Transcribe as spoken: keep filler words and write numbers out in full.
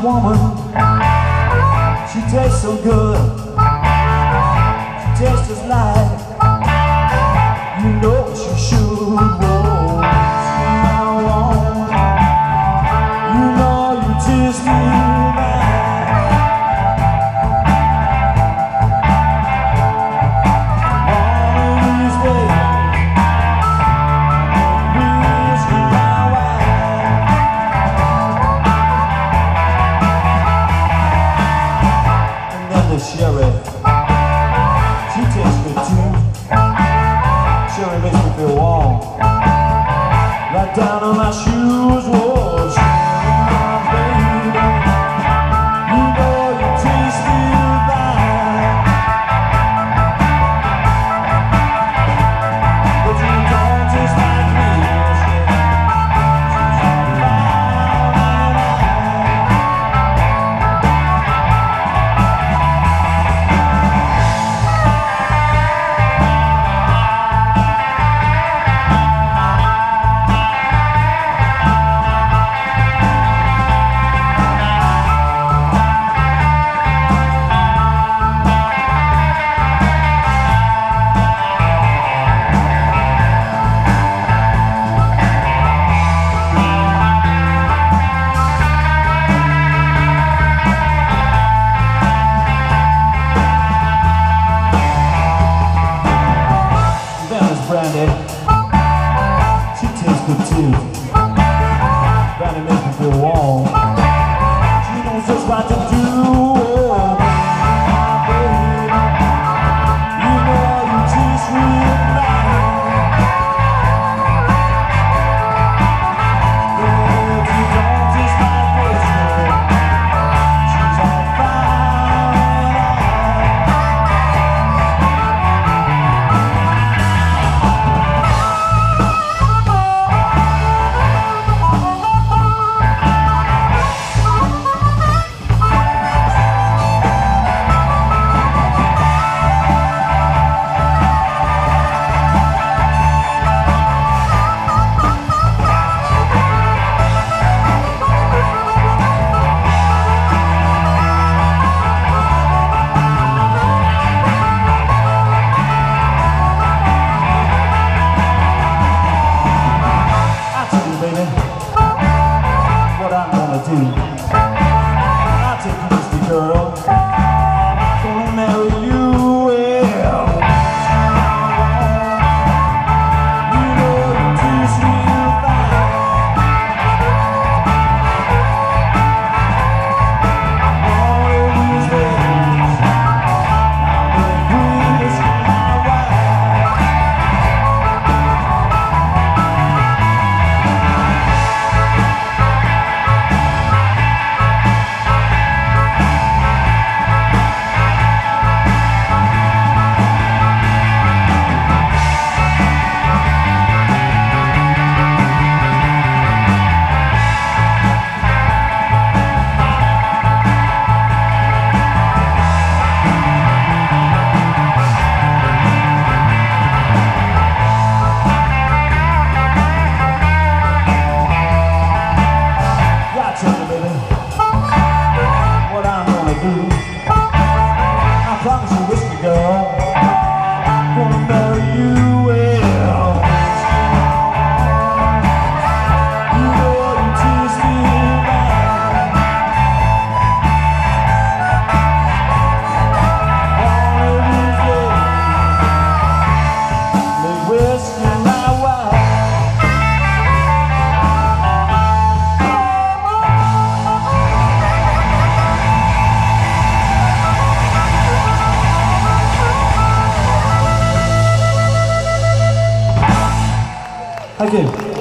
woman. She tastes so good. She tastes just like, you know she should. Whoa, now on, you know you taste me right. One of these days, whiskey my wife. And then the sherry, she tastes good too. Sherry makes me feel warm, right down on my shoes. Whoa, Sherry, my baby, you know you taste me right. But you don't taste like me, Sherry. She's all fine. Brandy, she tastes good too. Brandy makes me feel warm. She knows just what to do. Oh, my baby, you know you taste real nice. But you don't taste like whiskey. She's all fine. What I'm gonna do, I'll take you, Misty girl, gonna marry you. Well, you know you taste real fine. All of these days, I'll be whiskey my wife. What I'm gonna do, I promise you, whiskey girl, gonna marry you. Well, you know you taste me right. All of these days, make whiskey my wife. Thank you.